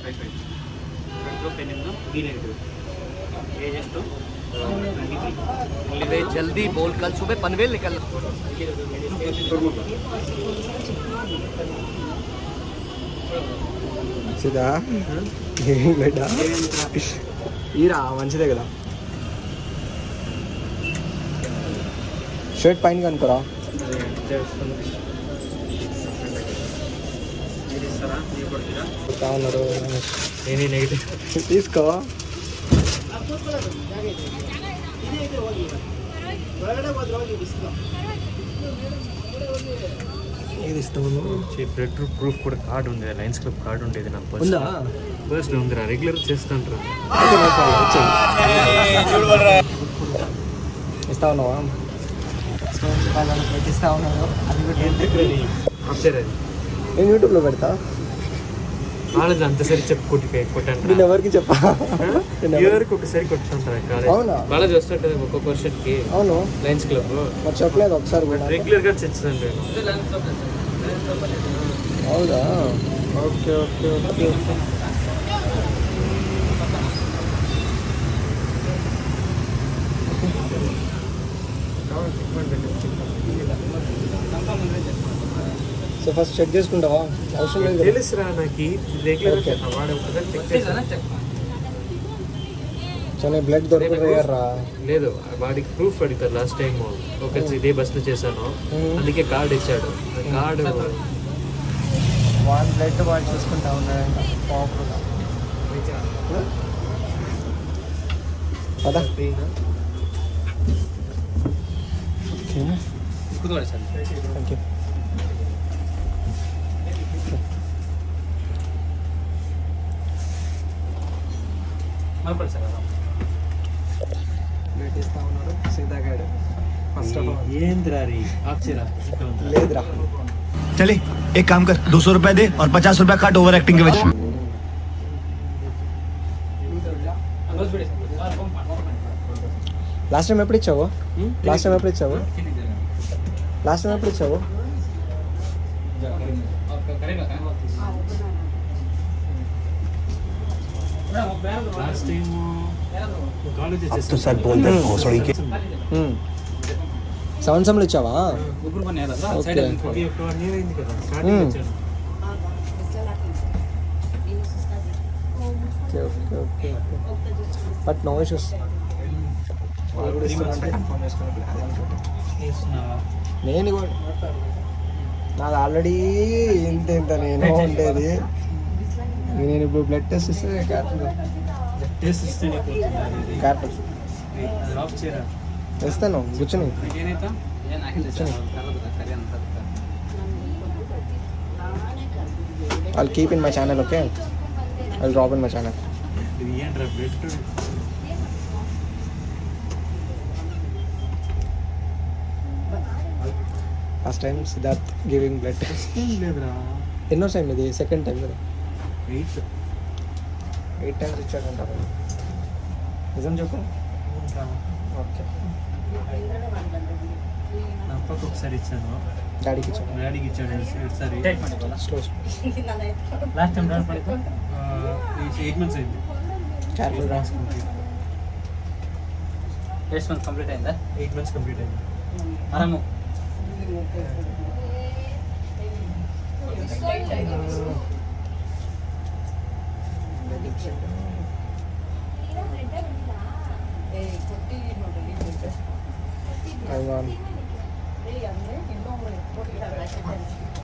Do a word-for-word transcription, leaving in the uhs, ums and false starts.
Five five front pen B negative age two twenty three. जल्दी बोल, कल सुबह पनवेल निकल। మంచిదా ఏం లేదా ఈరా మంచిదే కదా షర్ట్ పైన కనుకోరా ఉన్నారు తీసుకో ఏది ఇస్తాము బ్లడ్ ప్రూఫ్ కూడా కార్డు ఉంది, లయన్స్ క్లబ్ కార్డు ఉండేది నాకు ఉందా బస్ ఉందిరా, రెగ్యులర్ చేస్తాంటారా ఇస్తా ఉన్నావా ఇస్తా ఉన్నాను అది నేను యూట్యూబ్లో పెడతా కాలేజ్ అంతసరి చెప్పు కొట్టి కొట్టాను నేను ఎవరికి చెప్పా ఎవరికి ఒకసారి కొట్టుకుంటారా కాలేజ్ కాలేజ్ వస్తుంటుంది ఒక్కొక్క వర్షన్కి. అవును లయన్స్ క్లబ్ మరి చెప్పలేదు ఒకసారి కూడా రెగ్యులర్గా తెచ్చిందండి. అవునా okay okay okay so first check చేసుకుంటావా? అవసరం లేదు తెలుసురా నాకు సో నేను బ్లడ్ దొరకరా లేదు, వాడికి ప్రూఫ్ అడుగుతారు. లాస్ట్ టైం ఒక ఇదే బస్సులో చేశాను, అందుకే కార్డు ఇచ్చాడు. కార్డు వాడి బ్లడ్ వాడు చూసుకుంటా ఉన్నాడంట ప్రాపర్గా. Thank you. ఇస్తా ఉన్నాడు సీతాగాడు ఫస్ట్ ఆఫ్ ఆల్ లేదురా. चले एक काम कर दो सौ रुपए दे और पचास रुपए काट ओवर एक्टिंग के वजह లాస్ట్ టైం ఎప్పుడు ఇచ్చావు? లాస్ట్ టైం ఎప్పుడు ఇచ్చావు? లాస్ట్ టైం ఎప్పుడు ఇచ్చావు? तो सर बोल दे भोसड़ी के సెవెన్ సెమ్లు ఇచ్చావా? But no issues. నేను కూడా నాది ఆల్రెడీ ఇంత ఇంత నేను ఉండేది. నేను ఇప్పుడు బ్లడ్ టెస్ట్ ఇస్తే క్యారెక్టర్ ఇస్తాను కూర్చొని I'll keep in my channel, okay? I'll drop in my channel. Last time Siddharth giving blood test. ఎన్నో టైం ఇది? సెకండ్ టైం కదా? ఎయిట్ ఎయిట్ టైమ్స్ ఇచ్చాడంట. నిజం చెప్పు. ఓకే అప్పకు ఒకసారి ఇచ్చాను, డాడీకి ఇచ్చాను. డాడీకి ఇచ్చాడు ఒకసారి. Slow last time eight months అయింది. కేర్ఫుల్ రా. ఎయిట్ మంత్స్ కంప్లీట్ అయిందా? ఎయిట్ మంత్స్ కంప్లీట్ అయింది. ఆరాము I want